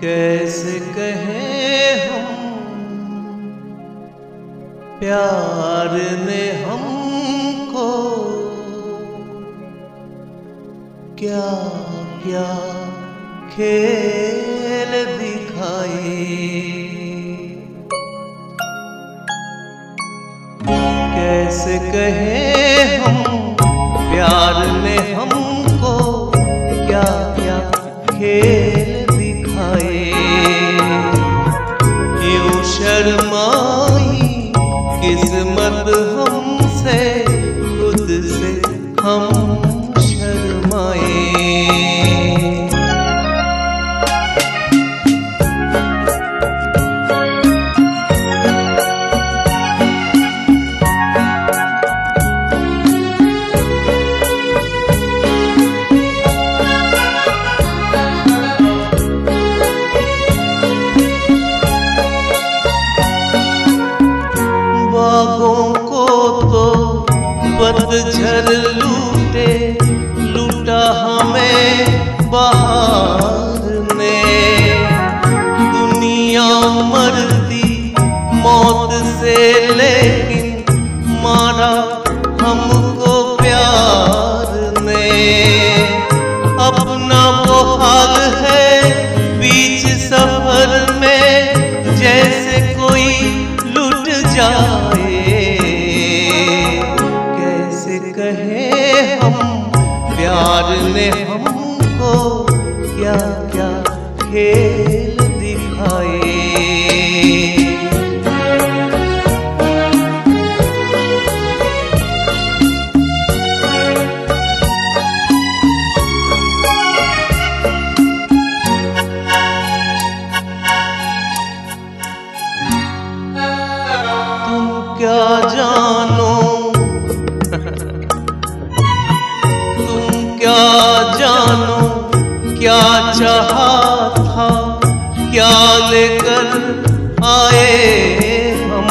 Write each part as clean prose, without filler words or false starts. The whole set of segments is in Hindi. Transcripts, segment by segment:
कैसे कहें हम प्यार ने हमको क्या क्या खेल दिखाए। कैसे कहें हम प्यार ने हमको क्या क्या खेल दिखाए। यूं शर्माई किस्मत हमसे, खुद से हम शर्माए। बागों को तो पतझड़ लूटे, लूटा हमें बहार ने। दुनिया मरती मौत से, लेकिन मारा हमको प्यार ने। अपना वो हाल है बीच सफर में, जैसे कोई लुट जाए। कैसे कहें हम प्यार ने हमको क्या क्या खेल दिखाए। क्या जानो तुम क्या जानो, क्या चाहा था, क्या लेकर आए हम।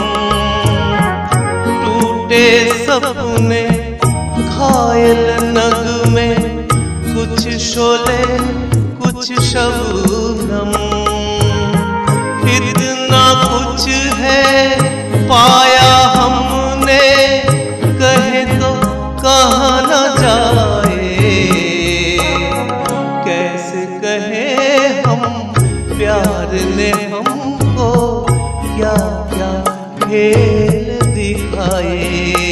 टूटे सपने घायल नगमे, कुछ शोले कुछ शबनम। इतना कुछ है पाया हमने, कहे तो कहाँ न जाए। कैसे कहें हम प्यार ने हमको क्या क्या खेल दिखाए।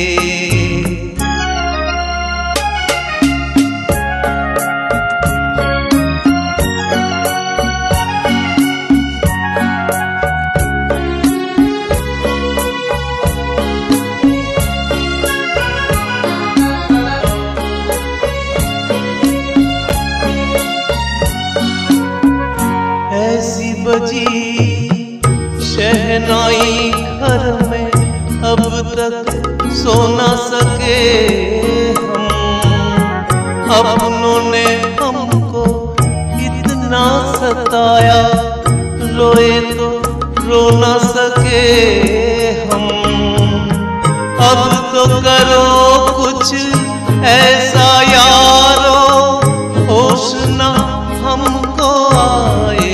ऐसी बजी शहनाई घर में, अब तक सो न सके हम। अपनों ने हमको इतना सताया, रोए तो रो न सके हम। अब तो करो कुछ ऐसा यारो, होश ना हमको आए।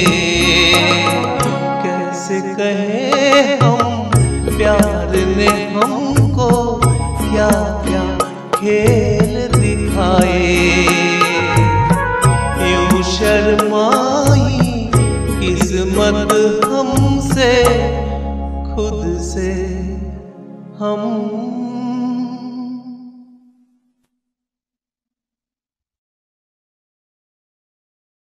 कैसे कहें हम प्यार ने हमको क्या क्या खेल दिखाए। यूं शर्माई किस्मत हमसे, खुद से हम